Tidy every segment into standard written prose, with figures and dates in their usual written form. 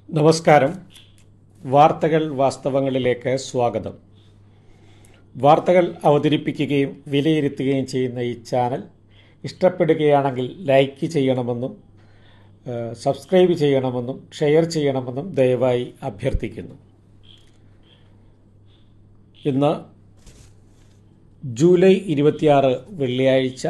നമസ്കാരം. വാർത്തകൾ വാസ്തവങ്ങളിലേക്ക് സ്വാഗതം. വാർത്തകൾ അവതരിപ്പിക്കുകയും വിലയിരുത്തുകയും ചെയ്യുന്ന ഈ ചാനൽ ഇഷ്ടപ്പെടുകയാണെങ്കിൽ ലൈക്ക് ചെയ്യണമെന്നും സബ്സ്ക്രൈബ് ചെയ്യണമെന്നും ഷെയർ ചെയ്യണമെന്നും ദയവായി അഭ്യർത്ഥിക്കുന്നു. ഇന്ന് ജൂലൈ 26 വെള്ളിയാഴ്ച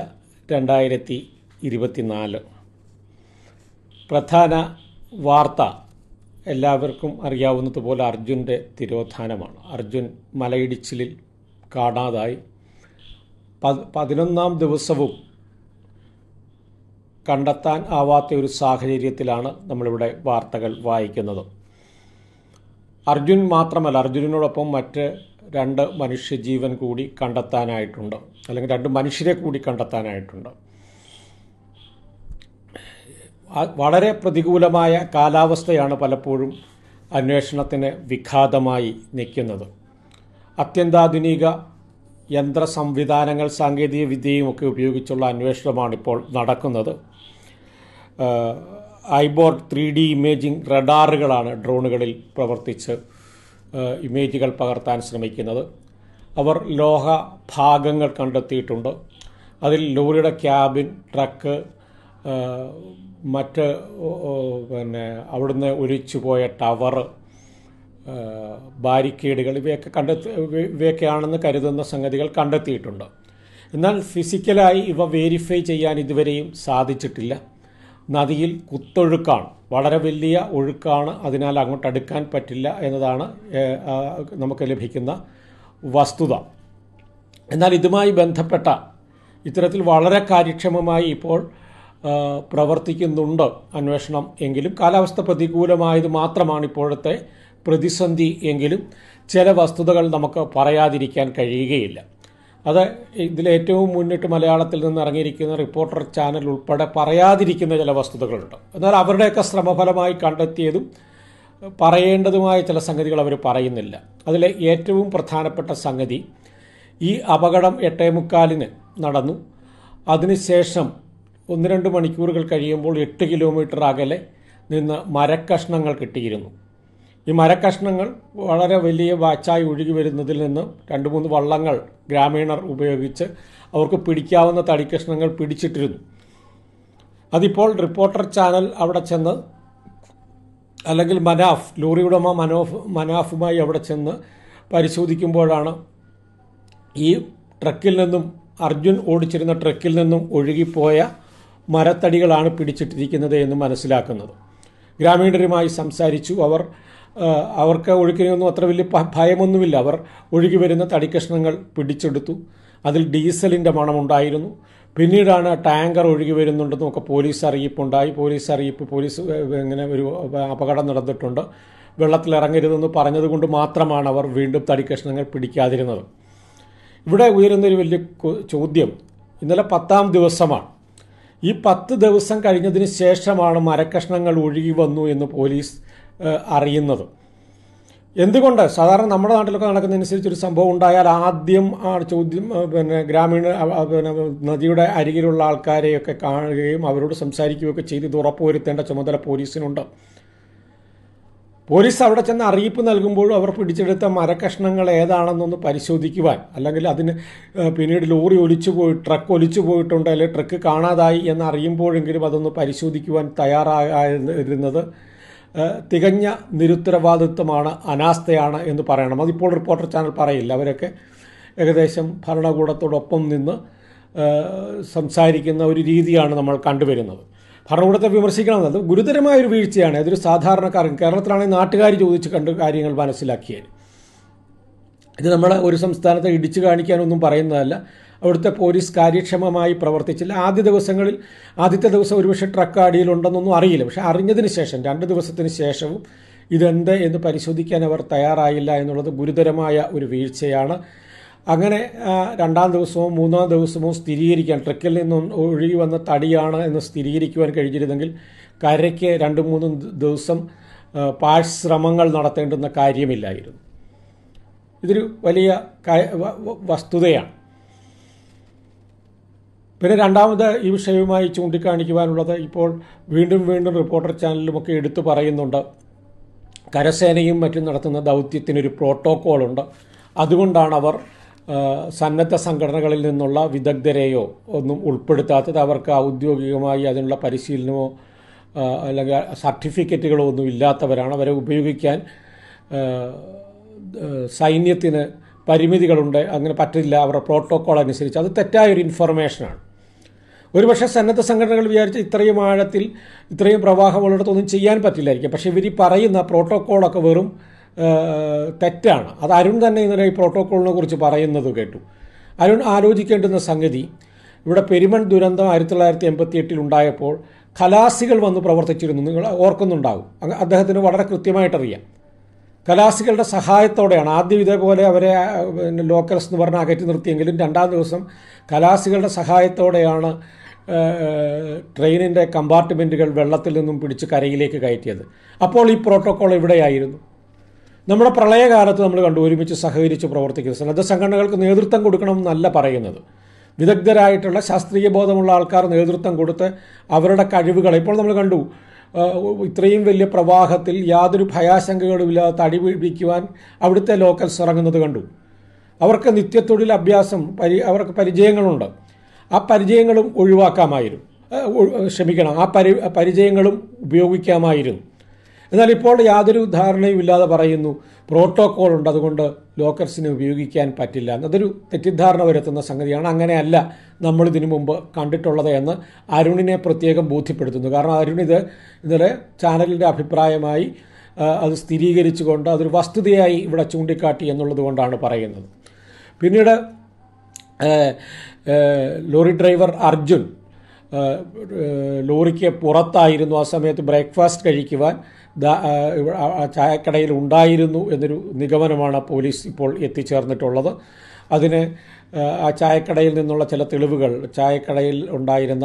2024. പ്രധാന വാർത്ത എല്ലാവർക്കും അറിയാവുന്നതുപോലെ അർജുൻ്റെ തിരോധാനമാണ്. അർജുൻ മലയിടിച്ചിലിൽ കാണാതായി. 11ാം ദിവസവും കണ്ടെത്താൻ ആവാത്ത ഒരു സാഹചര്യത്തിലാണ് നമ്മളിവിടെ വാർത്തകൾ വായിക്കുന്നത്. അർജുൻ മാത്രമല്ല, അർജുനോടൊപ്പം മറ്റ് 2 മനുഷ്യജീവൻ കൂടി കണ്ടെത്താനായിട്ടുണ്ട്, അല്ലെങ്കിൽ 2 മനുഷ്യരെ കൂടി കണ്ടെത്താനായിട്ടുണ്ട്. വളരെ പ്രതികൂലമായ കാലാവസ്ഥയാണ് പലപ്പോഴും അന്വേഷണത്തിന് വിഘാതമായി നിൽക്കുന്നത്. അത്യന്താധുനിക യന്ത്ര സംവിധാനങ്ങൾ, സാങ്കേതിക വിദ്യയുമൊക്കെ ഉപയോഗിച്ചുള്ള അന്വേഷണമാണിപ്പോൾ നടക്കുന്നത്. ഐബോർഡ് 3D ഇമേജിംഗ് റഡാറുകളാണ് ഡ്രോണുകളിൽ പ്രവർത്തിച്ച് ഇമേജുകൾ പകർത്താൻ ശ്രമിക്കുന്നത്. അവർ ലോഹ ഭാഗങ്ങൾ കണ്ടെത്തിയിട്ടുണ്ട്. അതിൽ ലോറിയുടെ ക്യാബിൻ, ട്രക്ക്, മറ്റ് അവിടുന്ന് ഒലിച്ചുപോയ ടവർ, ബാരിക്കേഡുകൾ ഇവയൊക്കെയാണെന്ന് കരുതുന്ന സംഗതികൾ കണ്ടെത്തിയിട്ടുണ്ട്. എന്നാൽ ഫിസിക്കലായി ഇവ വെരിഫൈ ചെയ്യാൻ ഇതുവരെയും സാധിച്ചിട്ടില്ല. നദിയിൽ കുത്തൊഴുക്കാണ്, വളരെ വലിയ ഒഴുക്കാണ്, അതിനാൽ അങ്ങോട്ട് അടുക്കാൻ പറ്റില്ല എന്നതാണ് നമുക്ക് ലഭിക്കുന്ന വസ്തുത. എന്നാൽ ഇതുമായി ബന്ധപ്പെട്ട ഇത്തരത്തിൽ വളരെ കാര്യക്ഷമമായി ഇപ്പോൾ പ്രവർത്തിക്കുന്നുണ്ട് അന്വേഷണം. എങ്കിലും കാലാവസ്ഥ പ്രതികൂലമായത് മാത്രമാണ് ഇപ്പോഴത്തെ പ്രതിസന്ധി എങ്കിലും ചില വസ്തുതകൾ നമുക്ക് പറയാതിരിക്കാൻ കഴിയുകയില്ല. അത് ഇതിലേറ്റവും മുന്നിട്ട് മലയാളത്തിൽ നിന്ന് ഇറങ്ങിയിരിക്കുന്ന റിപ്പോർട്ടർ ചാനൽ ഉൾപ്പെടെ പറയാതിരിക്കുന്ന ചില വസ്തുതകളുണ്ട്. എന്നാൽ അവരുടെയൊക്കെ ശ്രമഫലമായി കണ്ടെത്തിയതും പറയേണ്ടതുമായ ചില സംഗതികൾ അവർ പറയുന്നില്ല. അതിലെ ഏറ്റവും പ്രധാനപ്പെട്ട സംഗതി, ഈ അപകടം 8:45 നടന്നു. അതിനുശേഷം 1-2 മണിക്കൂറുകൾ കഴിയുമ്പോൾ 8 കിലോമീറ്റർ അകലെ നിന്ന് മരക്കഷ്ണങ്ങൾ കിട്ടിയിരുന്നു. ഈ മരക്കഷ്ണങ്ങൾ വളരെ വലിയ വാച്ചായി ഒഴുകി വരുന്നതിൽ നിന്ന് 2-3 വള്ളങ്ങൾ ഗ്രാമീണർ ഉപയോഗിച്ച് അവർക്ക് പിടിക്കാവുന്ന തടിക്കഷ്ണങ്ങൾ പിടിച്ചിട്ടിരുന്നു. അതിപ്പോൾ റിപ്പോർട്ടർ ചാനൽ അവിടെ ചെന്ന്, അല്ലെങ്കിൽ മനാഫ്, ലോറി ഉടമ മനാഫുമായി അവിടെ ചെന്ന് പരിശോധിക്കുമ്പോഴാണ് ഈ ട്രക്കിൽ നിന്നും, അർജുൻ ഓടിച്ചിരുന്ന ട്രക്കിൽ നിന്നും ഒഴുകിപ്പോയ മരത്തടികളാണ് പിടിച്ചിട്ടിരിക്കുന്നത് എന്ന് മനസ്സിലാക്കുന്നത്. ഗ്രാമീണരുമായി സംസാരിച്ചു. അവർക്ക് ഒഴുക്കിനൊന്നും അത്ര വലിയ ഭയമൊന്നുമില്ല. അവർ ഒഴുകി വരുന്ന തടിക്കഷ്ണങ്ങൾ പിടിച്ചെടുത്തു. അതിൽ ഡീസലിൻ്റെ മണമുണ്ടായിരുന്നു. പിന്നീടാണ് ടാങ്കർ ഒഴുകി വരുന്നുണ്ടെന്നൊക്കെ പോലീസ് അറിയിപ്പുണ്ടായി. പോലീസ് ഇങ്ങനെ ഒരു അപകടം നടന്നിട്ടുണ്ട്, വെള്ളത്തിലിറങ്ങരുതെന്ന് പറഞ്ഞതുകൊണ്ട് മാത്രമാണ് അവർ വീണ്ടും തടിക്കഷ്ണങ്ങൾ പിടിക്കാതിരുന്നത്. ഇവിടെ ഉയരുന്നൊരു വലിയ ചോദ്യം, ഇന്നലെ 10ാം ദിവസമാണ്. ഈ 10 ദിവസം കഴിഞ്ഞതിന് ശേഷമാണ് മരക്കഷ്ണങ്ങൾ ഒഴുകി വന്നു എന്ന് പോലീസ് അറിയുന്നത്. എന്തുകൊണ്ട്? സാധാരണ നമ്മുടെ നാട്ടിലൊക്കെ നടക്കുന്നതനുസരിച്ചൊരു സംഭവം ഉണ്ടായാൽ ആദ്യം ആ ചോദ്യം ഗ്രാമീണ നദിയുടെ അരികിലുള്ള ആൾക്കാരെയൊക്കെ കാണുകയും അവരോട് സംസാരിക്കുകയൊക്കെ ചെയ്ത് ഇത് ഉറപ്പുവരുത്തേണ്ട ചുമതല പോലീസിനുണ്ട്. പോലീസ് അവിടെ ചെന്ന് അറിയിപ്പ് നൽകുമ്പോഴും അവർ പിടിച്ചെടുത്ത മരക്കഷ്ണങ്ങൾ ഏതാണെന്നൊന്ന് പരിശോധിക്കുവാൻ, അല്ലെങ്കിൽ അതിന് പിന്നീട് ലോറി ട്രക്ക് ഒലിച്ചു പോയിട്ടുണ്ട്, അല്ലെങ്കിൽ ട്രക്ക് കാണാതായി എന്ന് അറിയുമ്പോഴെങ്കിലും അതൊന്ന് പരിശോധിക്കുവാൻ തയ്യാറായിരുന്നത് തികഞ്ഞ നിരുത്തരവാദിത്വമാണ്, അനാസ്ഥയാണ് എന്ന് പറയണം. അതിപ്പോൾ റിപ്പോർട്ടർ ചാനൽ പറയില്ല. അവരൊക്കെ ഏകദേശം ഭരണകൂടത്തോടൊപ്പം നിന്ന് സംസാരിക്കുന്ന ഒരു രീതിയാണ് നമ്മൾ കണ്ടുവരുന്നത്. ഭരണകൂടത്തെ വിമർശിക്കണം, അത് ഗുരുതരമായൊരു വീഴ്ചയാണ്. അതൊരു സാധാരണക്കാരൻ, കേരളത്തിലാണെങ്കിൽ നാട്ടുകാർ ചോദിച്ച് കണ്ട് കാര്യങ്ങൾ മനസ്സിലാക്കിയത്. ഇത് നമ്മളെ ഒരു സംസ്ഥാനത്തെ ഇടിച്ചു കാണിക്കാനൊന്നും പറയുന്നതല്ല. അവിടുത്തെ പോലീസ് കാര്യക്ഷമമായി പ്രവർത്തിച്ചില്ല. ആദ്യത്തെ ദിവസം ഒരുപക്ഷെ ട്രക്ക് അടിയിലുണ്ടെന്നൊന്നും അറിയില്ല. പക്ഷെ അറിഞ്ഞതിന് ശേഷം 2 ദിവസത്തിന് ശേഷവും ഇതെന്ത് എന്ന് പരിശോധിക്കാൻ അവർ തയ്യാറായില്ല എന്നുള്ളത് ഗുരുതരമായ ഒരു വീഴ്ചയാണ്. അങ്ങനെ 2ാം ദിവസമോ 3ാം ദിവസമോ സ്ഥിരീകരിക്കാൻ, ട്രക്കിൽ നിന്നും ഒഴുകി വന്ന തടിയാണ് എന്ന് സ്ഥിരീകരിക്കുവാൻ കഴിഞ്ഞിരുന്നെങ്കിൽ കരയ്ക്ക് 2-3 ദിവസം പാഴ്ശ്രമങ്ങൾ നടത്തേണ്ടുന്ന കാര്യമില്ലായിരുന്നു. ഇതൊരു വലിയ വസ്തുതയാണ്. പിന്നെ രണ്ടാമത് ഈ വിഷയവുമായി ചൂണ്ടിക്കാണിക്കുവാനുള്ളത്, ഇപ്പോൾ വീണ്ടും റിപ്പോർട്ടർ ചാനലിലുമൊക്കെ എടുത്തു പറയുന്നുണ്ട്, കരസേനയും മറ്റും നടത്തുന്ന ദൗത്യത്തിനൊരു പ്രോട്ടോക്കോളുണ്ട്. അതുകൊണ്ടാണ് അവർ സന്നദ്ധ സംഘടനകളിൽ നിന്നുള്ള വിദഗ്ധരെയോ ഒന്നും ഉൾപ്പെടുത്താത്തത്. അവർക്ക് ഔദ്യോഗികമായി അതിനുള്ള പരിശീലനമോ അല്ലെങ്കിൽ സർട്ടിഫിക്കറ്റുകളോ ഒന്നും ഇല്ലാത്തവരാണ്. അവരെ ഉപയോഗിക്കാൻ സൈന്യത്തിന് പരിമിതികളുണ്ട്, അങ്ങനെ പറ്റില്ല അവരുടെ പ്രോട്ടോക്കോൾ അനുസരിച്ച്. അത് തെറ്റായൊരു ഇൻഫർമേഷനാണ്. ഒരുപക്ഷെ സന്നദ്ധ സംഘടനകൾ വിചാരിച്ച ഇത്രയും ആഴത്തിൽ ഇത്രയും പ്രവാഹമുള്ളിടത്തൊന്നും ചെയ്യാൻ പറ്റില്ലായിരിക്കും. പക്ഷേ ഇവർ പറയുന്ന പ്രോട്ടോക്കോളൊക്കെ വെറും തെറ്റാണ്. അത് അരുൺ തന്നെ ഇന്നലെ ഈ പ്രോട്ടോക്കോളിനെ കുറിച്ച് പറയുന്നത് കേട്ടു. അരുൺ ആലോചിക്കേണ്ടുന്ന സംഗതി, ഇവിടെ പെരുമൺ ദുരന്തം 1988 ഉണ്ടായപ്പോൾ ഖലാസികൾ വന്ന് പ്രവർത്തിച്ചിരുന്നു. നിങ്ങൾ ഓർക്കുന്നുണ്ടാവും. അദ്ദേഹത്തിന് വളരെ കൃത്യമായിട്ടറിയാം. ഖലാസികളുടെ സഹായത്തോടെയാണ് ആദ്യം ഇതേപോലെ അവരെ ലോക്കൽസ് എന്ന് പറഞ്ഞ് അകറ്റി നിർത്തിയെങ്കിലും രണ്ടാം ദിവസം ഖലാസികളുടെ സഹായത്തോടെയാണ് ട്രെയിനിൻ്റെ കമ്പാർട്ട്മെൻറ്റുകൾ വെള്ളത്തിൽ നിന്നും പിടിച്ച് കരയിലേക്ക് കയറ്റിയത്. അപ്പോൾ ഈ പ്രോട്ടോക്കോൾ എവിടെയായിരുന്നു? നമ്മുടെ പ്രളയകാലത്ത് നമ്മൾ കണ്ടു ഒരുമിച്ച് സഹകരിച്ച് പ്രവർത്തിക്കുന്നത്. സന്നദ്ധ സംഘടനകൾക്ക് നേതൃത്വം കൊടുക്കണമെന്നല്ല പറയുന്നത്. വിദഗ്ധരായിട്ടുള്ള ശാസ്ത്രീയ ബോധമുള്ള ആൾക്കാർ നേതൃത്വം കൊടുത്ത് അവരുടെ കഴിവുകൾ, ഇപ്പോൾ നമ്മൾ കണ്ടു ഇത്രയും വലിയ പ്രവാഹത്തിൽ യാതൊരു ഭയാശങ്കകളുമില്ലാതെ തടി പിടിക്കുവാൻ അവിടുത്തെ ലോക്കൽസ് ഇറങ്ങുന്നത് കണ്ടു. അവർക്ക് നിത്യത്തൊഴിൽ അഭ്യാസം അവർക്ക് പരിചയങ്ങളുണ്ട്. ആ പരിചയങ്ങളും ഒഴിവാക്കാമായിരുന്നു, ആ പരിചയങ്ങളും ഉപയോഗിക്കാമായിരുന്നു. എന്നാൽ ഇപ്പോൾ യാതൊരു ധാരണയും ഇല്ലാതെ പറയുന്നു പ്രോട്ടോക്കോൾ ഉണ്ട്, അതുകൊണ്ട് ലോക്കൽസിനെ ഉപയോഗിക്കാൻ പറ്റില്ല. അതൊരു തെറ്റിദ്ധാരണ വരുത്തുന്ന സംഗതിയാണ്. അങ്ങനെയല്ല നമ്മളിതിനു മുമ്പ് കണ്ടിട്ടുള്ളത് എന്ന് അരുണിനെ പ്രത്യേകം ബോധ്യപ്പെടുത്തുന്നു. കാരണം അരുൺ ഇത് ഇന്നലെ ചാനലിൻ്റെ അഭിപ്രായമായി അത് സ്ഥിരീകരിച്ചുകൊണ്ട് അതൊരു വസ്തുതയായി ഇവിടെ ചൂണ്ടിക്കാട്ടി എന്നുള്ളത് കൊണ്ടാണ് പറയുന്നത്. പിന്നീട് ലോറി ഡ്രൈവർ അർജുൻ ലോറിക്ക് പുറത്തായിരുന്നു. ആ സമയത്ത് ബ്രേക്ക്ഫാസ്റ്റ് കഴിക്കുവാൻ ചായക്കടയിൽ ഉണ്ടായിരുന്നു എന്നൊരു നിഗമനമാണ് പോലീസ് ഇപ്പോൾ എത്തിച്ചേർന്നിട്ടുള്ളത്. അതിന് ആ ചായക്കടയിൽ നിന്നുള്ള ചില തെളിവുകൾ, ചായക്കടയിൽ ഉണ്ടായിരുന്ന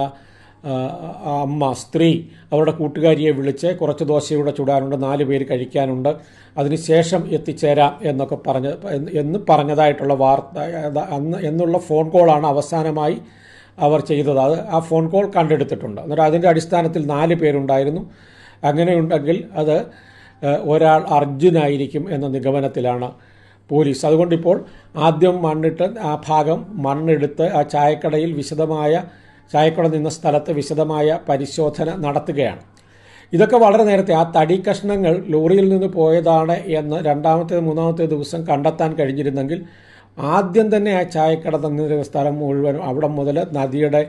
അമ്മ സ്ത്രീ അവരുടെ കൂട്ടുകാരിയെ വിളിച്ച് കുറച്ച് ദോശയൂടെ ചുടാനുണ്ട്, 4 പേര് കഴിക്കാനുണ്ട്, അതിനുശേഷം എത്തിച്ചേരാം എന്നൊക്കെ പറഞ്ഞതായിട്ടുള്ള വാർത്ത എന്നുള്ള ഫോൺ കോളാണ് അവസാനമായി അവർ ചെയ്തത്. ആ ഫോൺ കോൾ കണ്ടെടുത്തിട്ടുണ്ട്. എന്നിട്ട് അതിൻ്റെ അടിസ്ഥാനത്തിൽ 4 പേരുണ്ടായിരുന്നു. അങ്ങനെയുണ്ടെങ്കിൽ അത് ഒരാൾ അർജുനായിരിക്കും എന്ന നിഗമനത്തിലാണ് പോലീസ്. അതുകൊണ്ടിപ്പോൾ ആദ്യം ആ ഭാഗം മണ്ണെടുത്ത് ആ ചായക്കട നിന്ന സ്ഥലത്ത് വിശദമായ പരിശോധന നടത്തുകയാണ്. ഇതൊക്കെ വളരെ നേരത്തെ ആ തടി കഷ്ണങ്ങൾ ലോറിയിൽ നിന്ന് പോയതാണ് എന്ന് 2ാമത്തെ 3ാമത്തെ ദിവസം കണ്ടെത്താൻ കഴിഞ്ഞിരുന്നെങ്കിൽ ആദ്യം തന്നെ ആ ചായക്കട നിന്നിരുന്ന സ്ഥലം മുഴുവനും അവിടെ മുതൽ നദിയുടെ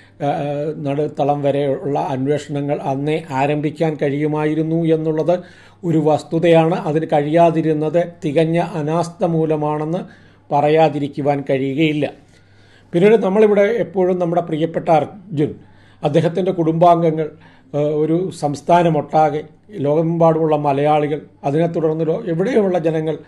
നടുത്തളം വരെയുള്ള അന്വേഷണങ്ങൾ അന്നേ ആരംഭിക്കാൻ കഴിയുമായിരുന്നു എന്നുള്ളത് ഒരു വസ്തുതയാണ്. അതിന് കഴിയാതിരുന്നത് തികഞ്ഞ അനാസ്ഥ മൂലമാണെന്ന് പറയാതിരിക്കുവാൻ കഴിയുകയില്ല. പിന്നീട് നമ്മളിവിടെ എപ്പോഴും നമ്മുടെ പ്രിയപ്പെട്ട അർജുൻ, അദ്ദേഹത്തിൻ്റെ കുടുംബാംഗങ്ങൾ, ഒരു സംസ്ഥാനമൊട്ടാകെ ലോകമെമ്പാടുമുള്ള മലയാളികൾ, അതിനെ തുടർന്ന് എവിടെയുള്ള ജനങ്ങൾ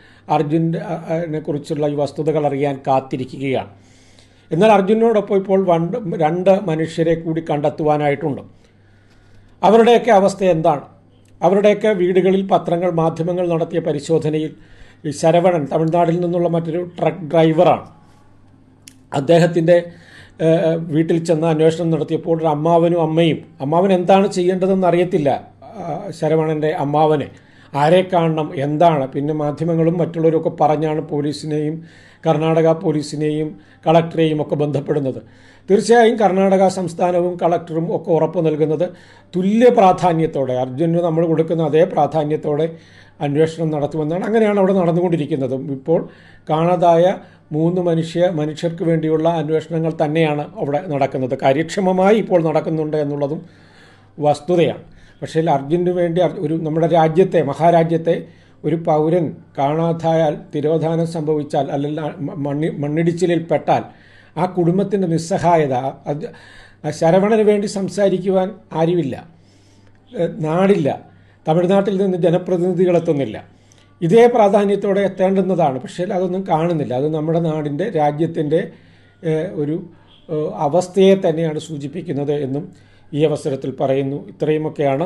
അർജുനെ കുറിച്ചുള്ള ഈ വസ്തുതകൾ അറിയാൻ കാത്തിരിക്കുകയാണ്. എന്നാൽ അർജുനോടൊപ്പം ഇപ്പോൾ 2 മനുഷ്യരെ കൂടി കണ്ടെത്തുവാനായിട്ടുണ്ട്. അവരുടെയൊക്കെ അവസ്ഥ എന്താണ്? അവരുടെയൊക്കെ വീടുകളിൽ പത്രങ്ങൾ, മാധ്യമങ്ങൾ നടത്തിയ പരിശോധനയിൽ ഈ ശരവണൻ തമിഴ്നാട്ടിൽ നിന്നുള്ള മറ്റൊരു ട്രക്ക് ഡ്രൈവറാണ്. അദ്ദേഹത്തിൻ്റെ വീട്ടിൽ ചെന്ന് അന്വേഷണം നടത്തിയപ്പോൾ ഒരു അമ്മാവനും അമ്മയും, അമ്മാവൻ എന്താണ് ചെയ്യേണ്ടതെന്ന് അറിയത്തില്ല, ശരവണൻ്റെ അമ്മാവനെ ആരെ കാണണം എന്താണ്. പിന്നെ മാധ്യമങ്ങളും മറ്റുള്ളവരൊക്കെ പറഞ്ഞാണ് പോലീസിനെയും കർണാടക പോലീസിനെയും കളക്ടറെയും ഒക്കെ ബന്ധപ്പെടുന്നത്. തീർച്ചയായും കർണാടക സംസ്ഥാനവും കളക്ടറും ഒക്കെ ഉറപ്പ് നൽകുന്നത് തുല്യ പ്രാധാന്യത്തോടെ, അർജുനന് നമ്മൾ കൊടുക്കുന്ന അതേ പ്രാധാന്യത്തോടെ അന്വേഷണം നടത്തുമെന്നാണ്. അങ്ങനെയാണ് അവിടെ നടന്നുകൊണ്ടിരിക്കുന്നത്. ഇപ്പോൾ കാണാതായ 3 മനുഷ്യർക്ക് വേണ്ടിയുള്ള അന്വേഷണങ്ങൾ തന്നെയാണ് അവിടെ നടക്കുന്നത്. കാര്യക്ഷമമായി ഇപ്പോൾ നടക്കുന്നുണ്ട് എന്നുള്ളതും വസ്തുതയാണ്. പക്ഷേ അർജുനു വേണ്ടി നമ്മുടെ രാജ്യത്തെ, മഹാരാജ്യത്തെ ഒരു പൗരൻ കാണാതായാൽ, തിരോധാനം സംഭവിച്ചാൽ, അല്ലെങ്കിൽ മണ്ണിടിച്ചിലിൽ പെട്ടാൽ ആ കുടുംബത്തിൻ്റെ നിസ്സഹായത, ശരവണന് വേണ്ടി സംസാരിക്കുവാൻ ആരുമില്ല, നാടില്ല, തമിഴ്നാട്ടിൽ നിന്ന് ജനപ്രതിനിധികളെത്തുന്നില്ല. ഇതേ പ്രാധാന്യത്തോടെ എത്തേണ്ടുന്നതാണ്. പക്ഷേ അതൊന്നും കാണുന്നില്ല. അത് നമ്മുടെ നാടിൻ്റെ, രാജ്യത്തിൻ്റെ ഒരു അവസ്ഥയെ തന്നെയാണ് സൂചിപ്പിക്കുന്നത് എന്നും ഈ അവസരത്തിൽ പറയുന്നു. ഇത്രയുമൊക്കെയാണ്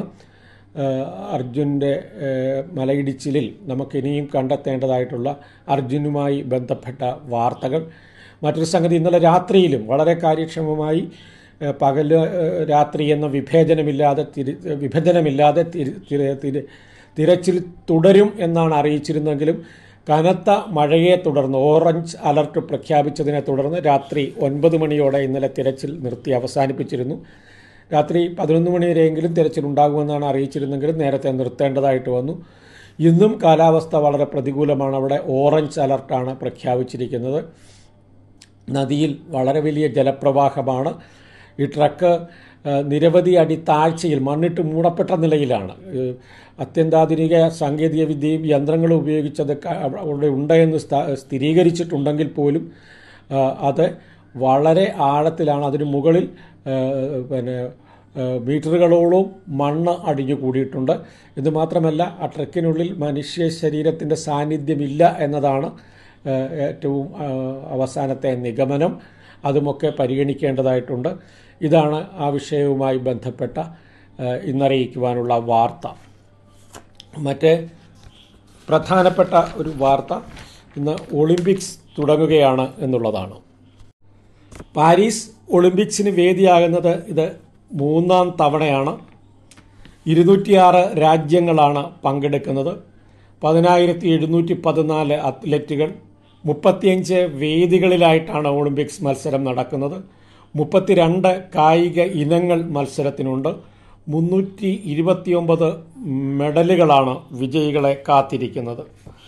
അർജുൻ്റെ മലയിടിച്ചിലിൽ നമുക്കിനിയും കണ്ടെത്തേണ്ടതായിട്ടുള്ള അർജുനുമായി ബന്ധപ്പെട്ട വാർത്തകൾ. മറ്റൊരു സംഗതി, ഇന്നലെ രാത്രിയിലും വളരെ കാര്യക്ഷമമായി പകല് രാത്രി എന്ന വിഭജനമില്ലാതെ തിരച്ചിൽ തുടരും എന്നാണ് അറിയിച്ചിരുന്നെങ്കിലും കനത്ത മഴയെ തുടർന്ന് ഓറഞ്ച് അലർട്ട് പ്രഖ്യാപിച്ചതിനെ തുടർന്ന് രാത്രി 9 മണിയോടെ ഇന്നലെ തിരച്ചിൽ നിർത്തി അവസാനിപ്പിച്ചിരുന്നു. രാത്രി 11 മണി വരെയെങ്കിലും തിരച്ചിൽ ഉണ്ടാകുമെന്നാണ് അറിയിച്ചിരുന്നെങ്കിലും നേരത്തെ നിർത്തേണ്ടതായിട്ട് വന്നു. ഇന്നും കാലാവസ്ഥ വളരെ പ്രതികൂലമാണ്. അവിടെ ഓറഞ്ച് അലർട്ടാണ് പ്രഖ്യാപിച്ചിരിക്കുന്നത്. നദിയിൽ വളരെ വലിയ ജലപ്രവാഹമാണ്. ഈ ട്രക്ക് നിരവധി അടി താഴ്ചയിൽ മണ്ണിട്ട് മൂടപ്പെട്ട നിലയിലാണ്. അത്യന്താധുനിക സാങ്കേതിക വിദ്യയും യന്ത്രങ്ങളും ഉപയോഗിച്ചത് അവിടെ ഉണ്ടെന്ന് സ്ഥിരീകരിച്ചിട്ടുണ്ടെങ്കിൽ പോലും അത് വളരെ ആഴത്തിലാണ്. അതിന് മുകളിൽ മീറ്ററുകളോളം മണ്ണ് അടിഞ്ഞു കൂടിയിട്ടുണ്ട്. ഇത് മാത്രമല്ല, ആ ട്രക്കിനുള്ളിൽ മനുഷ്യ ശരീരത്തിൻ്റെ സാന്നിധ്യമില്ല എന്നതാണ് ഏറ്റവും അവസാനത്തെ നിഗമനം. അതുമൊക്കെ പരിഗണിക്കേണ്ടതായിട്ടുണ്ട്. ഇതാണ് ആ വിഷയവുമായി ബന്ധപ്പെട്ട ഇന്നറിയിക്കുവാനുള്ള വാർത്ത. മറ്റേ പ്രധാനപ്പെട്ട ഒരു വാർത്ത ഇന്ന് ഒളിമ്പിക്സ് തുടങ്ങുകയാണ് എന്നുള്ളതാണ്. പാരീസ് ഒളിമ്പിക്സിന് വേദിയാകുന്നത് ഇത് 3ാം തവണയാണ്. 206 രാജ്യങ്ങളാണ് പങ്കെടുക്കുന്നത്. 10,714 അത്ലറ്റുകൾ. 35 വേദികളിലായിട്ടാണ് ഒളിമ്പിക്സ് മത്സരം നടക്കുന്നത്. 32 കായിക ഇനങ്ങൾ മത്സരത്തിനുണ്ട്. 329 മെഡലുകളാണ് വിജയികളെ കാത്തിരിക്കുന്നത്.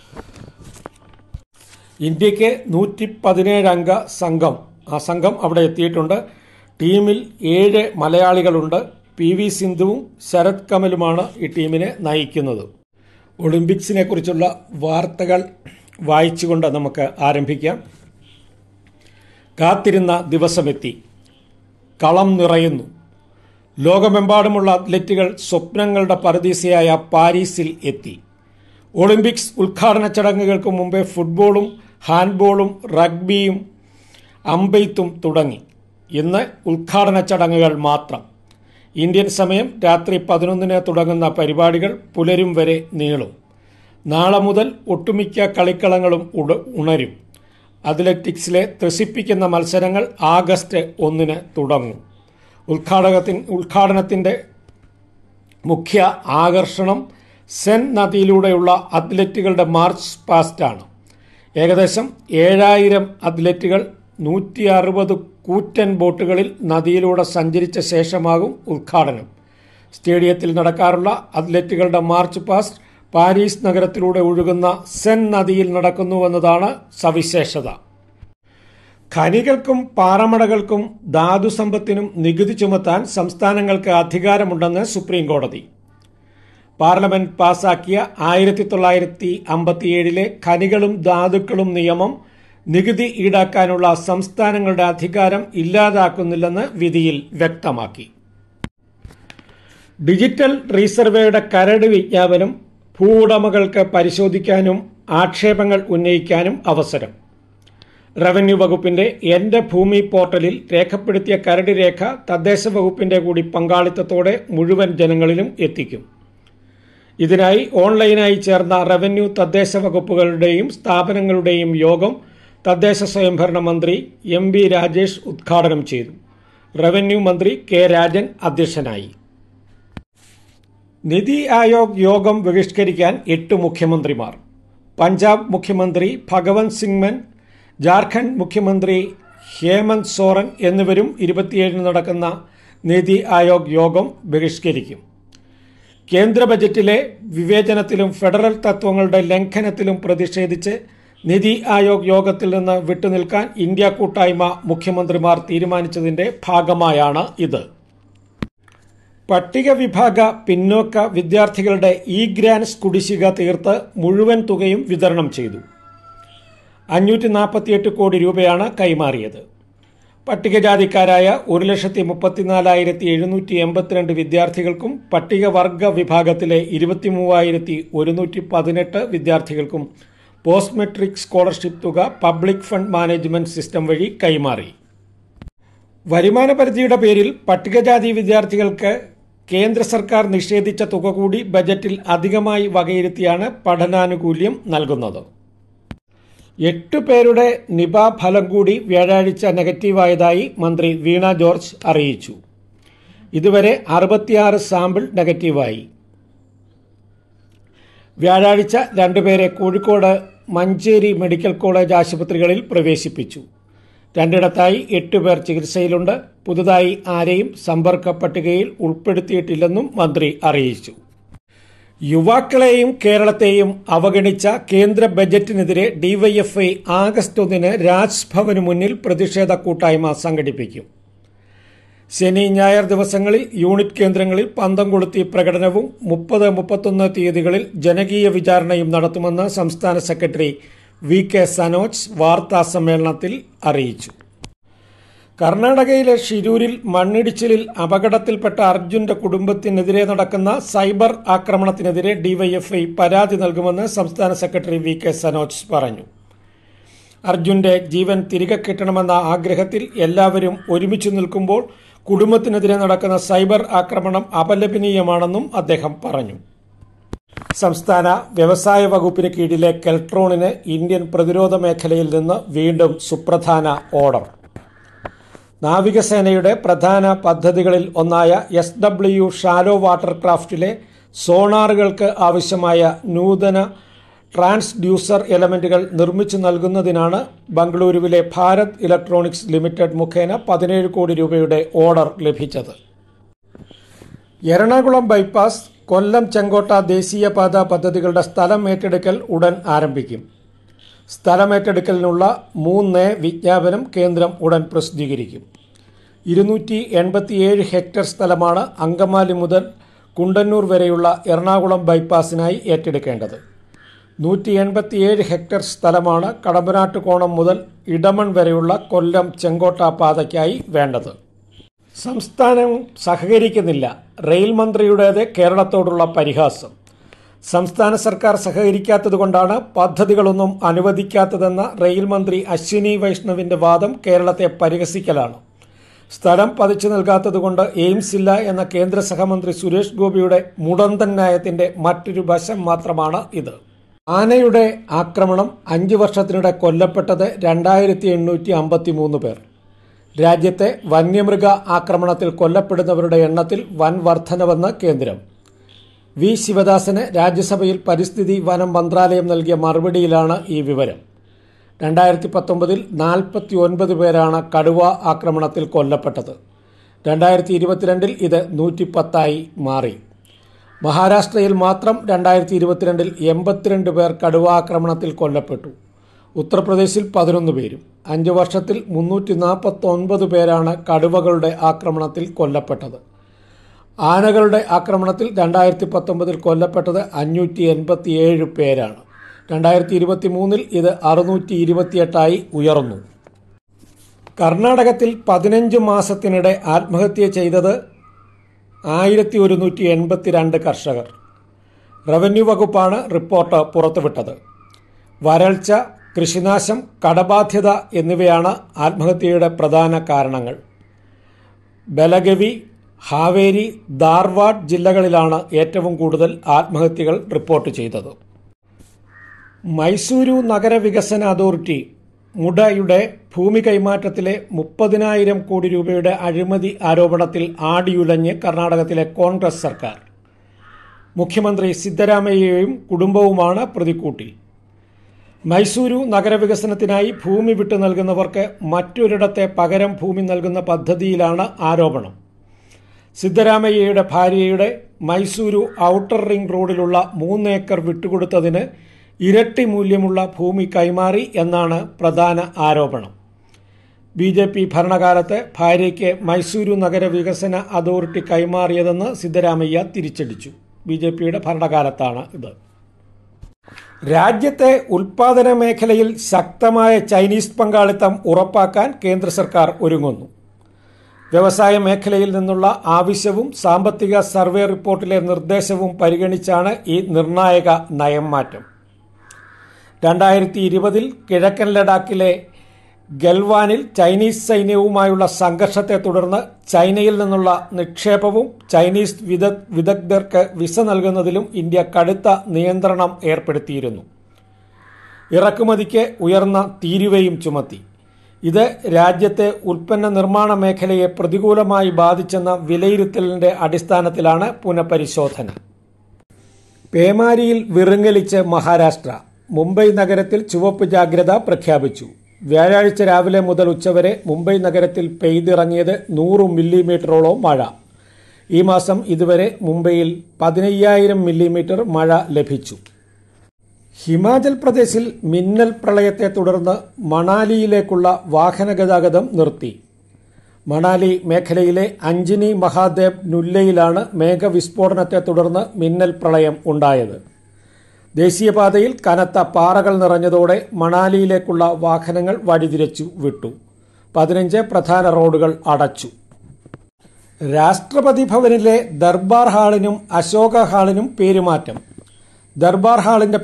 ഇന്ത്യക്ക് 117 അംഗ സംഘം, ആ സംഘം അവിടെ എത്തിയിട്ടുണ്ട്. ടീമിൽ 7 മലയാളികളുണ്ട്. PV സിന്ധുവും ശരത് കമലുമാണ് ഈ ടീമിനെ നയിക്കുന്നത്. ഒളിമ്പിക്സിനെ കുറിച്ചുള്ള വാർത്തകൾ വായിച്ചുകൊണ്ട് നമുക്ക് ആരംഭിക്കാം. കാത്തിരുന്ന ദിവസമെത്തി. കളം നിറയുന്നു. ലോകമെമ്പാടുമുള്ള അത്ലറ്റുകൾ സ്വപ്നങ്ങളുടെ പറുദീസയായ പാരീസിൽ എത്തി. ഒളിമ്പിക്സ് ഉദ്ഘാടന ചടങ്ങുകൾക്ക് മുമ്പേ ഫുട്ബോളും ഹാൻഡ്ബോളും റഗ്ബിയും അമ്പെയ്ത്തും തുടങ്ങി. ഇന്ന് ഉദ്ഘാടന ചടങ്ങുകൾ മാത്രം. ഇന്ത്യൻ സമയം രാത്രി 11-ന് തുടങ്ങുന്ന പരിപാടികൾ പുലരും വരെ നീളും. നാളെ മുതൽ ഒട്ടുമിക്ക കളിക്കളങ്ങളും ഉണരും. അത്ലറ്റിക്സിലെ ത്രസിപ്പിക്കുന്ന മത്സരങ്ങൾ ആഗസ്റ്റ് 1-ന് തുടങ്ങും. ഉദ്ഘാടനത്തിൻ്റെ മുഖ്യ ആകർഷണം സെൻ നദിയിലൂടെയുള്ള അത്ലറ്റുകളുടെ മാർച്ച് പാസ്റ്റാണ്. ഏകദേശം 7000 അത്ലറ്റുകൾ 160 കൂറ്റൻ ബോട്ടുകളിൽ നദിയിലൂടെ സഞ്ചരിച്ച ശേഷമാകും ഉദ്ഘാടനം. സ്റ്റേഡിയത്തിൽ നടക്കാറുള്ള അത്ലറ്റുകളുടെ മാർച്ച് പാസ്റ്റ് പാരീസ് നഗരത്തിലൂടെ ഒഴുകുന്ന സെൻ നദിയിൽ നടക്കുന്നുവെന്നതാണ് സവിശേഷത. ഖനികൾക്കും പാറമടകൾക്കും ധാതുസമ്പത്തിനും നികുതി ചുമത്താൻ സംസ്ഥാനങ്ങൾക്ക് അധികാരമുണ്ടെന്ന് സുപ്രീം കോടതി. പാർലമെന്റ് പാസാക്കിയ 1957 ഖനികളും ധാതുക്കളും നിയമം നികുതി ഈടാക്കാനുള്ള സംസ്ഥാനങ്ങളുടെ അധികാരം ഇല്ലാതാക്കുന്നില്ലെന്ന് വിധിയിൽ വ്യക്തമാക്കി. ഡിജിറ്റൽ റീസർവേയുടെ കരട് വിജ്ഞാപനം ഭൂവുടമകൾക്ക് പരിശോധിക്കാനും ആക്ഷേപങ്ങൾ ഉന്നയിക്കാനും അവസരം. റവന്യൂ വകുപ്പിന്റെ എന്റെ ഭൂമി പോർട്ടലിൽ രേഖപ്പെടുത്തിയ കരട് രേഖ തദ്ദേശ വകുപ്പിന്റെ കൂടി പങ്കാളിത്തത്തോടെ മുഴുവൻ ജനങ്ങളിലും എത്തിക്കും. ഇതിനായി ഓൺലൈനായി ചേർന്ന റവന്യൂ തദ്ദേശ വകുപ്പുകളുടെയും സ്ഥാപനങ്ങളുടെയും യോഗം തദ്ദേശ സ്വയംഭരണ മന്ത്രി MB രാജേഷ് ഉദ്ഘാടനം ചെയ്തു. റവന്യൂ മന്ത്രി K രാജൻ അധ്യക്ഷനായി. നിതി ആയോഗ് യോഗം ബഹിഷ്കരിക്കാൻ 8 മുഖ്യമന്ത്രിമാർ. പഞ്ചാബ് മുഖ്യമന്ത്രി ഭഗവന്ത് സിംഗ് മാൻ, ജാർഖണ്ഡ് മുഖ്യമന്ത്രി ഹേമന്ത് സോറൻ എന്നിവരും 27-ന് നടക്കുന്ന നിതി ആയോഗ് യോഗം ബഹിഷ്കരിക്കും. കേന്ദ്ര ബജറ്റിലെ വിവേചനത്തിലും ഫെഡറൽ തത്വങ്ങളുടെ ലംഘനത്തിലും പ്രതിഷേധിച്ച് നിതി ആയോഗ് യോഗത്തിൽ നിന്ന് വിട്ടുനിൽക്കാൻ ഇന്ത്യ കൂട്ടായ്മ മുഖ്യമന്ത്രിമാർ തീരുമാനിച്ചതിന്റെ ഭാഗമായാണ് ഇത്. പട്ടിക വിഭാഗ പിന്നോക്ക വിദ്യാർത്ഥികളുടെ ഗ്രാൻസ് കുടിശ്ശിക തീർത്ത് മുഴുവൻ തുകയും വിതരണം ചെയ്തു. 548 കോടി രൂപയാണ് കൈമാറിയത്. പട്ടികജാതിക്കാരായ 1,34,782 വിദ്യാർത്ഥികൾക്കും പട്ടികവർഗ വിഭാഗത്തിലെ 23,118 വിദ്യാർത്ഥികൾക്കും പോസ്റ്റ് മെട്രിക് സ്കോളർഷിപ്പ് തുക പബ്ലിക് ഫണ്ട് മാനേജ്മെന്റ് സിസ്റ്റം വഴി കൈമാറി. വരുമാന പരിധിയുടെ പേരിൽ പട്ടികജാതി വിദ്യാർത്ഥികൾക്ക് കേന്ദ്ര സർക്കാർ നിഷേധിച്ച തുക കൂടി ബജറ്റിൽ അധികമായി വകയിരുത്തിയാണ് പഠനാനുകൂല്യം നൽകുന്നത്. 8 പേരുടെ നിപ ഫലം കൂടി വ്യാഴാഴ്ച നെഗറ്റീവായതായി മന്ത്രി വീണ ജോർജ് അറിയിച്ചു. ഇതുവരെ 66 സാമ്പിൾ നെഗറ്റീവായി. വ്യാഴാഴ്ച 2 പേരെ കോഴിക്കോട് മഞ്ചേരി മെഡിക്കൽ കോളേജ് ആശുപത്രികളിൽ പ്രവേശിപ്പിച്ചു. 2 8 പേർ ചികിത്സയിലുണ്ട്. പുതുതായി ആരെയും സമ്പർക്ക പട്ടികയിൽ ഉൾപ്പെടുത്തിയിട്ടില്ലെന്നും മന്ത്രി അറിയിച്ചു. യുവാക്കളെയും കേരളത്തെയും അവഗണിച്ച കേന്ദ്ര ബജറ്റിനെതിരെ ഡിവൈഎഫ്ഐ ആഗസ്റ്റ് 1 രാജ്ഭവന് മുന്നിൽ പ്രതിഷേധ കൂട്ടായ്മ സംഘടിപ്പിക്കും. ശനി ഞായർ ദിവസങ്ങളിൽ യൂണിറ്റ് കേന്ദ്രങ്ങളിൽ പന്തം കൊളുത്തി പ്രകടനവും 30, 31 തീയതികളിൽ ജനകീയ വിചാരണയും നടത്തുമെന്ന് സംസ്ഥാന സെക്രട്ടറി വി.കെ. സനോജ് വാർത്താസമ്മേളനത്തിൽ അറിയിച്ചു. കർണാടകയിലെ ഷിരൂരിൽ മണ്ണിടിച്ചിലിൽ അപകടത്തിൽപ്പെട്ട അർജുന്റെ കുടുംബത്തിനെതിരെ നടക്കുന്ന സൈബർ ആക്രമണത്തിനെതിരെ ഡിവൈഎഫ്ഐ പരാതി നൽകുമെന്ന് സംസ്ഥാന സെക്രട്ടറി വി.കെ. സനോജ് പറഞ്ഞു. അർജുന്റെ ജീവൻ തിരികെ കിട്ടണമെന്ന ആഗ്രഹത്തിൽ എല്ലാവരും ഒരുമിച്ച് നിൽക്കുമ്പോൾ കുടുംബത്തിനെതിരെ നടക്കുന്ന സൈബർ ആക്രമണം അപലപനീയമാണെന്നും അദ്ദേഹം പറഞ്ഞു. സംസ്ഥാന വ്യവസായ വകുപ്പിന് കീഴിലെ കെൽട്രോണിന് ഇന്ത്യൻ പ്രതിരോധ മേഖലയിൽ നിന്ന് വീണ്ടും സുപ്രധാന ഓർഡർ. നാവികസേനയുടെ പ്രധാന പദ്ധതികളിൽ ഒന്നായ SW ഷാലോ വാട്ടർ ക്രാഫ്റ്റിലെ സോണാറുകൾക്ക് ആവശ്യമായ നൂതന ട്രാൻസ്ഡ്യൂസർ എലമെന്റുകൾ നിർമ്മിച്ചു നൽകുന്നതിനാണ് ബംഗളൂരുവിലെ ഭാരത് ഇലക്ട്രോണിക്സ് ലിമിറ്റഡ് മുഖേന 17 കോടി രൂപയുടെ ഓർഡർ ലഭിച്ചത്. എറണാകുളം ബൈപ്പാസ്, കൊല്ലം ചെങ്കോട്ട ദേശീയപാത പദ്ധതികളുടെ സ്ഥലം ഏറ്റെടുക്കൽ ഉടൻ ആരംഭിക്കും. സ്ഥലമേറ്റെടുക്കലിനുള്ള 3 വിജ്ഞാപനം കേന്ദ്രം ഉടൻ പ്രസിദ്ധീകരിക്കും. 287 ഹെക്ടർ സ്ഥലമാണ് അങ്കമാലി മുതൽ കുണ്ടന്നൂർ വരെയുള്ള എറണാകുളം ബൈപ്പാസിനായി ഏറ്റെടുക്കേണ്ടത്. 187 ഹെക്ടർ സ്ഥലമാണ് കടമ്പനാട്ടുകോണം മുതൽ ഇടമൺ വരെയുള്ള കൊല്ലം ചെങ്കോട്ട പാതയ്ക്കായി വേണ്ടത്. സംസ്ഥാനം സഹകരിക്കുന്നില്ല. റെയിൽ മന്ത്രിയുടേത് കേരളത്തോടുള്ള പരിഹാസം. സംസ്ഥാന സർക്കാർ സഹകരിക്കാത്തതുകൊണ്ടാണ് പദ്ധതികളൊന്നും അനുവദിക്കാത്തതെന്ന റെയിൽ മന്ത്രി അശ്വിനി വൈഷ്ണവിന്റെ വാദം കേരളത്തെ പരിഹസിക്കലാണ്. സ്ഥലം പതിച്ചു നൽകാത്തതുകൊണ്ട് എയിംസ് ഇല്ല എന്ന കേന്ദ്ര സഹമന്ത്രി സുരേഷ് ഗോപിയുടെ മുടന്തൻ ന്യായത്തിന്റെ മറ്റൊരു വശം മാത്രമാണ് ഇത്. ആനയുടെ ആക്രമണം 5 വർഷത്തിനിടെ കൊല്ലപ്പെട്ടത് 2853 പേർ. രാജ്യത്തെ വന്യമൃഗ ആക്രമണത്തിൽ കൊല്ലപ്പെടുന്നവരുടെ എണ്ണത്തിൽ വൻ വർധനവെന്ന് കേന്ദ്രം. വി ശിവദാസന് രാജ്യസഭയിൽ പരിസ്ഥിതി വനം മന്ത്രാലയം നൽകിയ മറുപടിയിലാണ് ഈ വിവരം. 2019 49 പേരാണ് കടുവ ആക്രമണത്തിൽ കൊല്ലപ്പെട്ടത്. 2022 ഇത് 110 മാറി. മഹാരാഷ്ട്രയിൽ മാത്രം 2022 82 പേർ കടുവ ആക്രമണത്തിൽ കൊല്ലപ്പെട്ടു. ഉത്തർപ്രദേശിൽ 11 പേരും. 5 വർഷത്തിൽ 349 പേരാണ് കടുവകളുടെ ആക്രമണത്തിൽ കൊല്ലപ്പെട്ടത്. ആനകളുടെ ആക്രമണത്തിൽ 2019 കൊല്ലപ്പെട്ടത് 587 പേരാണ്. 2023 ഇത് 628 ഉയർന്നു. കർണാടകത്തിൽ 15 മാസത്തിനിടെ ആത്മഹത്യ ചെയ്തത് 1182 കർഷകർ. റവന്യൂ വകുപ്പാണ് റിപ്പോർട്ട് പുറത്തുവിട്ടത്. വരൾച്ച, കൃഷിനാശം, കടബാധ്യത എന്നിവയാണ് ആത്മഹത്യയുടെ പ്രധാന കാരണങ്ങൾ. ബലഗവി, ഹാവേരി, ധാർവാഡ് ജില്ലകളിലാണ് ഏറ്റവും കൂടുതൽ ആത്മഹത്യകൾ റിപ്പോർട്ട് ചെയ്തത്. മൈസൂരു നഗരവികസന അതോറിറ്റി മുഡയുടെ ഭൂമി കൈമാറ്റത്തിലെ 30,000 കോടി രൂപയുടെ അഴിമതി ആരോപണത്തിൽ ആടിയുലഞ്ഞ് കർണാടകത്തിലെ കോൺഗ്രസ് സർക്കാർ. മുഖ്യമന്ത്രി സിദ്ധരാമയ്യയും കുടുംബവുമാണ് പ്രതിക്കൂട്ടിൽ. മൈസൂരു നഗരവികസനത്തിനായി ഭൂമി വിട്ടു നൽകുന്നവർക്ക് മറ്റൊരിടത്തെ പകരം ഭൂമി നൽകുന്ന പദ്ധതിയിലാണ് ആരോപണം. സിദ്ധരാമയ്യയുടെ ഭാര്യയുടെ മൈസൂരു ഔട്ടർ റിംഗ് റോഡിലുള്ള 3 ഏക്കർ വിട്ടുകൊടുത്തതിന് ഇരട്ടി മൂല്യമുള്ള ഭൂമി കൈമാറി എന്നാണ് പ്രധാന ആരോപണം. BJP ഭരണകാലത്ത് ഭാര്യയ്ക്ക് മൈസൂരു നഗരവികസന അതോറിറ്റി കൈമാറിയതെന്ന് സിദ്ധരാമയ്യ തിരിച്ചടിച്ചു. BJPയുടെ ഭരണകാലത്താണ് ഇത്. രാജ്യത്തെ ഉൽപാദന മേഖലയിൽ ശക്തമായ ചൈനീസ് പങ്കാളിത്തം ഉറപ്പാക്കാൻ കേന്ദ്ര സർക്കാർ ഒരുങ്ങുന്നു. വ്യവസായ മേഖലയിൽ നിന്നുള്ള ആവശ്യവും സാമ്പത്തിക സർവേ റിപ്പോർട്ടിലെ നിർദ്ദേശവും പരിഗണിച്ചാണ് ഈ നിർണായക നയം മാറ്റം. 2020 കിഴക്കൻ ലഡാക്കിലെ ഗൽവാനിൽ ചൈനീസ് സൈന്യവുമായുള്ള സംഘർഷത്തെ തുടർന്ന് ചൈനയിൽ നിന്നുള്ള നിക്ഷേപവും ചൈനീസ് വിദഗ്ധർക്ക് വിസ നൽകുന്നതിലും ഇന്ത്യ കടുത്ത നിയന്ത്രണം ഏർപ്പെടുത്തിയിരുന്നു. ഇറക്കുമതിക്ക് ഉയർന്ന തീരുവയും ചുമത്തി. ഇത് രാജ്യത്തെ ഉൽപ്പന്ന നിർമ്മാണ മേഖലയെ പ്രതികൂലമായി ബാധിച്ചെന്ന വിലയിരുത്തലിന്റെ അടിസ്ഥാനത്തിലാണ് പുനഃപരിശോധന. പേമാരിയിൽ വിറങ്ങലിച്ച് മഹാരാഷ്ട്ര. മുംബൈ നഗരത്തിൽ ചുവപ്പ് ജാഗ്രത പ്രഖ്യാപിച്ചു. വ്യാഴാഴ്ച രാവിലെ മുതൽ ഉച്ചവരെ മുംബൈ നഗരത്തിൽ പെയ്തിറങ്ങിയത് 100 മില്ലിമീറ്ററോളം മഴ. ഈ മാസം ഇതുവരെ മുംബൈയിൽ 15,000 മില്ലിമീറ്റർ മഴ ലഭിച്ചു. ഹിമാചൽ പ്രദേശിൽ മിന്നൽ പ്രളയത്തെ തുടർന്ന് മണാലിയിലേക്കുള്ള വാഹന ഗതാഗതം നിർത്തി. മണാലി മേഖലയിലെ അഞ്ജനി മഹാദേവ് നുല്ലയിലാണ് മേഘവിസ്ഫോടനത്തെ തുടർന്ന് മിന്നൽ പ്രളയം ഉണ്ടായത്. ദേശീയപാതയിൽ കനത്ത പാറകൾ നിറഞ്ഞതോടെ മണാലിയിലേക്കുള്ള വാഹനങ്ങൾ വഴിതിരിച്ചു വിട്ടു. 15 പ്രധാന റോഡുകൾ അടച്ചു. രാഷ്ട്രപതി ഭവനിലെ ദർബാർ ഹാളിനും അശോക ഹാളിനും പേരുമാറ്റം. ദർബാർ ഹാളിന്റെ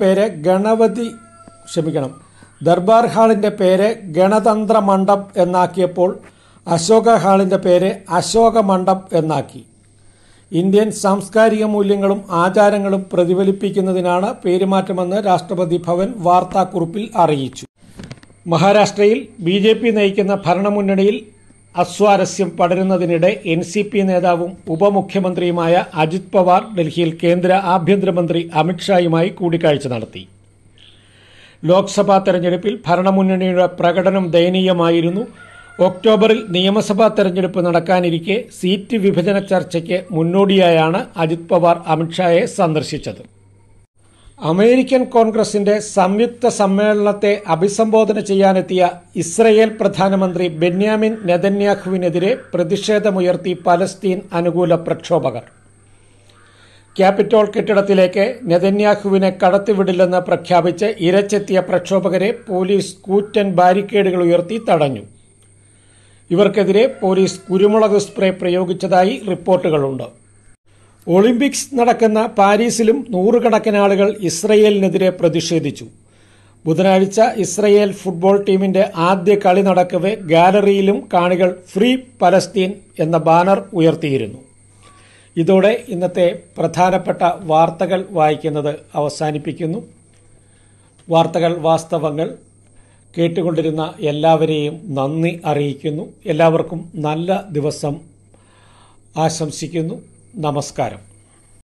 പേര് ഗണതന്ത്ര മണ്ഡപ് എന്നാക്കിയപ്പോൾ അശോക ഹാളിന്റെ പേര് അശോക മണ്ഡപ് എന്നാക്കി. ഇന്ത്യൻ സാംസ്കാരിക മൂല്യങ്ങളും ആചാരങ്ങളും പ്രതിഫലിപ്പിക്കുന്നതിനാണ് പേരുമാറ്റമെന്ന് രാഷ്ട്രപതി ഭവൻ വാർത്താക്കുറിപ്പിൽ അറിയിച്ചു. മഹാരാഷ്ട്രയിൽ BJP നയിക്കുന്ന ഭരണമുന്നണിയിൽ അസ്വാരസ്യം പടരുന്നതിനിടെ NCP നേതാവും ഉപമുഖ്യമന്ത്രിയുമായ അജിത് പവാർ ഡൽഹിയിൽ കേന്ദ്ര ആഭ്യന്തരമന്ത്രി അമിത്ഷായുമായി കൂടിക്കാഴ്ച നടത്തി. ലോക്സഭാ തെരഞ്ഞെടുപ്പിൽ ഭരണമുന്നണിയുടെ പ്രകടനം ദയനീയമായിരുന്നു. ഒക്ടോബറിൽ നിയമസഭാ തെരഞ്ഞെടുപ്പ് നടക്കാനിരിക്കെ സീറ്റ് വിഭജന ചർച്ചയ്ക്ക് മുന്നോടിയായാണ് അജിത് പവാർ അമിത്ഷായെ സന്ദർശിച്ചത്. അമേരിക്കൻ കോൺഗ്രസിന്റെ സംയുക്ത സമ്മേളനത്തെ അഭിസംബോധന ചെയ്യാനെത്തിയ ഇസ്രയേൽ പ്രധാനമന്ത്രി ബെന്യാമിൻ നെതന്യാഹുവിനെതിരെ പ്രതിഷേധമുയർത്തി പലസ്തീൻ അനുകൂല പ്രക്ഷോഭകർ. ക്യാപിറ്റോൾ കെട്ടിടത്തിലേക്ക് നെതന്യാഹുവിനെ കടത്തിവിടില്ലെന്ന് പ്രഖ്യാപിച്ച് ഇരച്ചെത്തിയ പ്രക്ഷോഭകരെ പോലീസ് കൂറ്റൻ ബാരിക്കേഡുകൾ ഉയർത്തി തടഞ്ഞു. ഇവർക്കെതിരെ പോലീസ് കുരുമുളക് സ്പ്രേ പ്രയോഗിച്ചതായി റിപ്പോർട്ടുകളുണ്ട്. ഒളിമ്പിക്സ് നടക്കുന്ന പാരീസിലും നൂറുകണക്കിന് ആളുകൾ ഇസ്രയേലിനെതിരെ പ്രതിഷേധിച്ചു. ബുധനാഴ്ച ഇസ്രയേൽ ഫുട്ബോൾ ടീമിന്റെ ആദ്യ കളി നടക്കവെ ഗാലറിയിലും കാണികൾ ഫ്രീ പലസ്തീൻ എന്ന ബാനർ ഉയർത്തിയിരുന്നു. ഇതോടെ ഇന്നത്തെ പ്രധാനപ്പെട്ട വാർത്തകൾ വായിക്കുന്നത് അവസാനിപ്പിക്കുന്നു. വാർത്തകൾ വാസ്തവങ്ങൾ കേട്ടുകൊണ്ടിരുന്ന എല്ലാവരെയും നന്ദി അറിയിക്കുന്നു. എല്ലാവർക്കും നല്ല ദിവസം ആശംസിക്കുന്നു. നമസ്കാരം.